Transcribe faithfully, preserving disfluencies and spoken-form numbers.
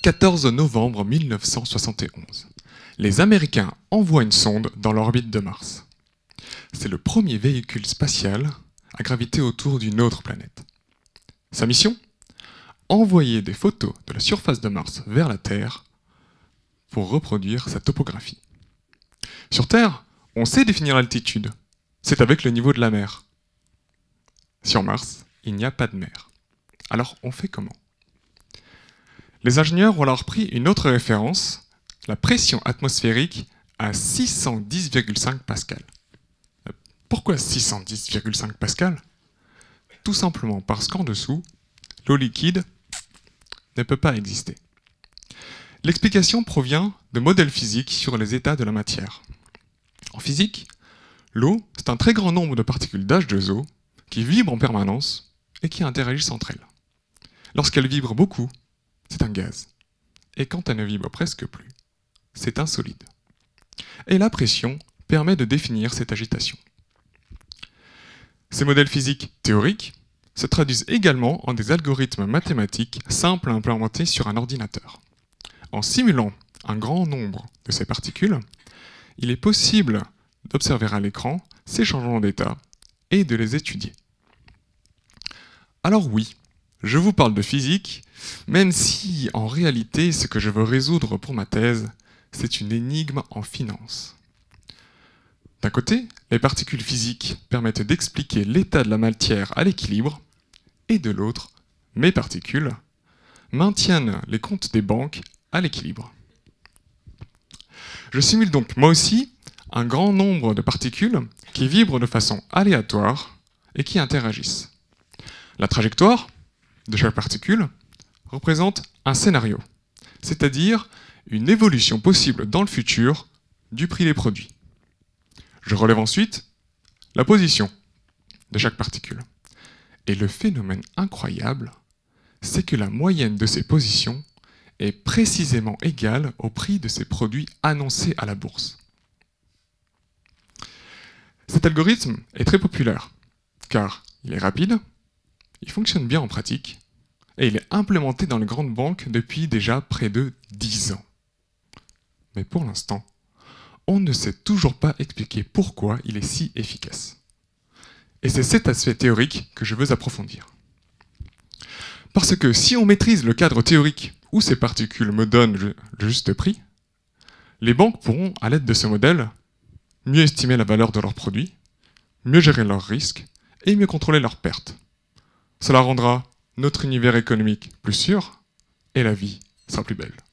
quatorze novembre mille neuf cent soixante et onze, les Américains envoient une sonde dans l'orbite de Mars. C'est le premier véhicule spatial à graviter autour d'une autre planète. Sa mission ? Envoyer des photos de la surface de Mars vers la Terre pour reproduire sa topographie. Sur Terre, on sait définir l'altitude. C'est avec le niveau de la mer. Sur Mars, il n'y a pas de mer. Alors, on fait comment ? Les ingénieurs ont alors pris une autre référence, la pression atmosphérique à six cent dix virgule cinq pascal. Pourquoi six cent dix virgule cinq pascal ? Tout simplement parce qu'en dessous, l'eau liquide ne peut pas exister. L'explication provient de modèles physiques sur les états de la matière. En physique, l'eau, c'est un très grand nombre de particules d'H deux O qui vibrent en permanence et qui interagissent entre elles. Lorsqu'elles vibrent beaucoup, c'est un gaz. Et quand elles ne vibrent presque plus, c'est un solide. Et la pression permet de définir cette agitation. Ces modèles physiques théoriques se traduisent également en des algorithmes mathématiques simples à implémenter sur un ordinateur. En simulant un grand nombre de ces particules, il est possible d'observer à l'écran ces changements d'état et de les étudier. Alors oui, je vous parle de physique, même si en réalité ce que je veux résoudre pour ma thèse, c'est une énigme en finance. D'un côté, les particules physiques permettent d'expliquer l'état de la matière à l'équilibre, et de l'autre, mes particules maintiennent les comptes des banques à l'équilibre. Je simule donc moi aussi un grand nombre de particules qui vibrent de façon aléatoire et qui interagissent. La trajectoire de chaque particule représente un scénario, c'est-à-dire une évolution possible dans le futur du prix des produits. Je relève ensuite la position de chaque particule. Et le phénomène incroyable, c'est que la moyenne de ces positions est précisément égale au prix de ces produits annoncés à la bourse. Cet algorithme est très populaire, car il est rapide, il fonctionne bien en pratique, et il est implémenté dans les grandes banques depuis déjà près de dix ans. Mais pour l'instant, on ne sait toujours pas expliquer pourquoi il est si efficace. Et c'est cet aspect théorique que je veux approfondir. Parce que si on maîtrise le cadre théorique où ces particules me donnent le juste prix, les banques pourront, à l'aide de ce modèle, mieux estimer la valeur de leurs produits, mieux gérer leurs risques et mieux contrôler leurs pertes. Cela rendra notre univers économique plus sûr et la vie sera plus belle.